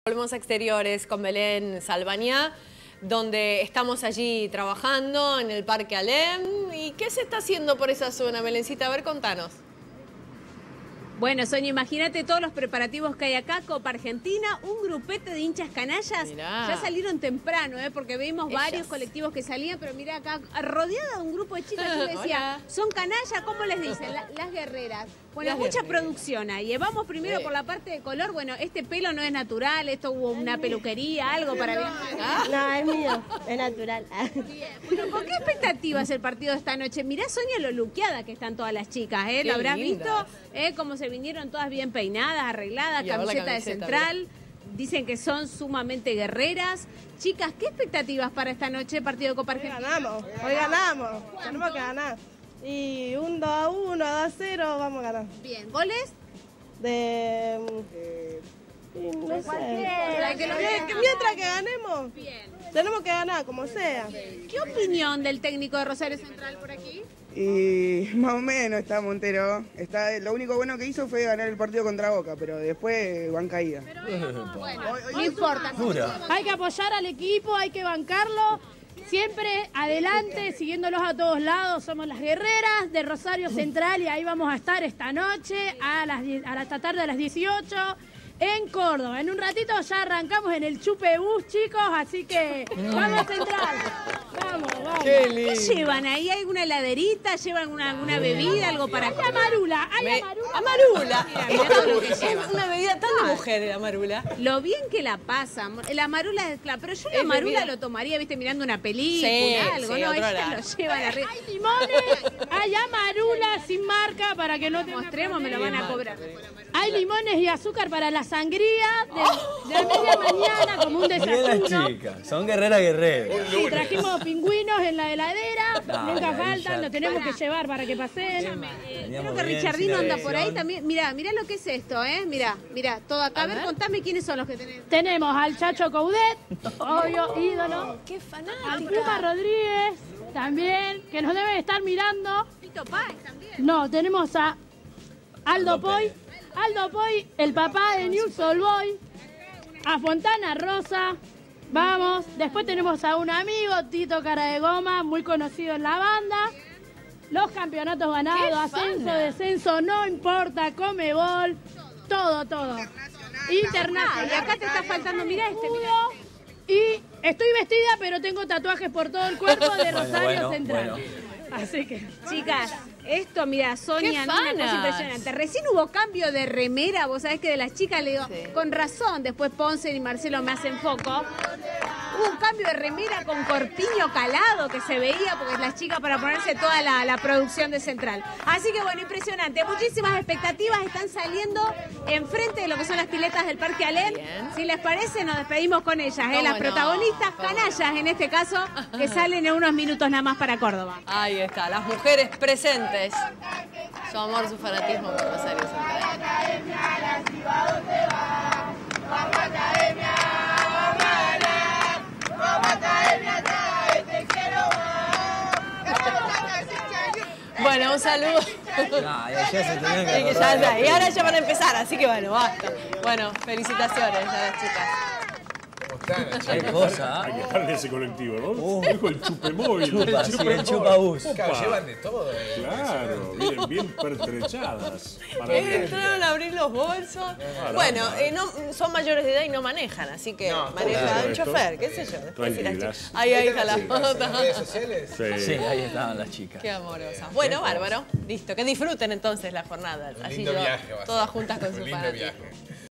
Volvemos a Exteriores con Belén Salvañá, donde estamos allí trabajando en el Parque Alem. ¿Y qué se está haciendo por esa zona, Belencita? A ver, contanos. Bueno, Sonia, imagínate todos los preparativos que hay acá. Copa Argentina, un grupete de hinchas canallas. Mirá. Ya salieron temprano, porque vimos varios colectivos que salían, pero mira acá, rodeada de un grupo de chicas, yo decía, son canallas, ¿cómo les dicen? Las guerreras. Bueno, Las mucha guerreras. producción ahí. Vamos primero por la parte de color. Bueno, este pelo no es natural, esto hubo una peluquería, algo para bien. No, es mío, es natural. Bueno, ¿con qué expectativas el partido de esta noche? Mirá, Sonia, lo luqueada que están todas las chicas, ¿eh? Qué ¿Lo habrás lindas. visto? Cómo se vinieron todas bien peinadas, arregladas, Y ahora la camiseta de camiseta, Central. Dicen que son sumamente guerreras. Chicas, ¿qué expectativas para esta noche, partido de Copa Argentina? Hoy ganamos, tenemos que ganar. Y un 2-1, 2-0, vamos a ganar. Bien, ¿goles? No sé. Que Mientras que ganemos, Bien. tenemos que ganar, como sea. ¿Qué opinión del técnico de Rosario Central por aquí? Y más o menos está Montero. Lo único bueno que hizo fue ganar el partido contra Boca, pero después van caída. Bueno, no importa. Hay que apoyar al equipo, hay que bancarlo. Siempre adelante, siguiéndolos a todos lados. Somos las guerreras de Rosario Central y ahí vamos a estar esta noche, esta tarde a las 18, en Córdoba. En un ratito ya arrancamos en el Chupe Bus, chicos, así que vamos Central. Vamos, vamos. ¿Qué llevan ahí? ¿Hay una heladerita? ¿Llevan alguna bebida? ¿Algo para Hay amarula, hay amarula. Amarula. Mira todo lo que lleva. Es una bebida tan de mujer, la amarula. Lo bien que la pasan. La amarula es claro, pero yo la Es amarula bebida. lo tomaría, viste, mirando una película, Sí, algo, sí, ¿no? otro Ellas lado. lo llevan arriba. Hay limones, hay amarula sin marca para que no te Mostremos, me lo van a cobrar. Hay limones y azúcar para la sangría de la media mañana como un Bien las desayuno. chicas, son guerreras. Sí, trajimos pingüinos en la heladera, nunca ahí faltan, ya. los tenemos que llevar para que pasen. Creo que Richardino anda por ahí también. Mirá lo que es esto, Mirá, todo acá. A ver, contame quiénes son los que tenés. Tenemos al Chacho Coudet, obvio, ídolo. ¡Qué Al fanática! Pluma Rodríguez, también, que nos debe estar mirando. Tito Páez también. No, tenemos a Aldo Poy. Aldo Poy, el papá de Newell's Old Boy. A Fontana Rosa. Vamos. Después tenemos a un amigo, Tito Cara de Goma, muy conocido en la banda. Los campeonatos ganados, ascenso, fana! descenso, no importa, Comebol, todo. Internacional. Y acá te está faltando, mirá este. Y estoy vestida, pero tengo tatuajes por todo el cuerpo de Rosario Central. bueno. Así que, Chicas, esto, mira, Sonia, ¡Qué una cosa fanas! impresionante. Recién hubo cambio de remera, vos sabés que de las chicas le digo, Sí. con razón, después Ponce y Marcelo me hacen foco. Hubo un cambio de remera con corpiño calado que se veía, porque las chicas para ponerse toda la producción de Central. Así que bueno, impresionante. Muchísimas expectativas están saliendo enfrente de lo que son las piletas del Parque Alem. Bien. Si les parece, nos despedimos con ellas, ¿Cómo las no? protagonistas ¿Cómo canallas no? en este caso, que salen en unos minutos nada más para Córdoba. Ahí está, las mujeres presentes. Su amor, su fanatismo por Rosario Central. Bueno, un saludo. Ya se tenían que Y que acordar. ya está. Y ahora ya van a empezar, así que bueno, basta. Bueno, felicitaciones a las chicas. Qué cosa, Hay que estar en ese colectivo, ¿no? Dijo el chupemóvil. Chupa, sí, el chupabús. Opa. Llevan de todo. Claro, bien pertrechadas. Entraron a abrir los bolsos. Bueno, son mayores de edad y no manejan, así que maneja claro, el chofer, qué sé yo. Después si las tranquilas. chicas- Ahí está la foto. ¿En redes sociales? Sí, ahí estaban las chicas. Qué amorosas. Bueno, bárbaro. Listo. Que disfruten entonces la jornada. Un Así lindo yo, viaje va a ser. todas juntas con Un su lindo fanatismo. viaje.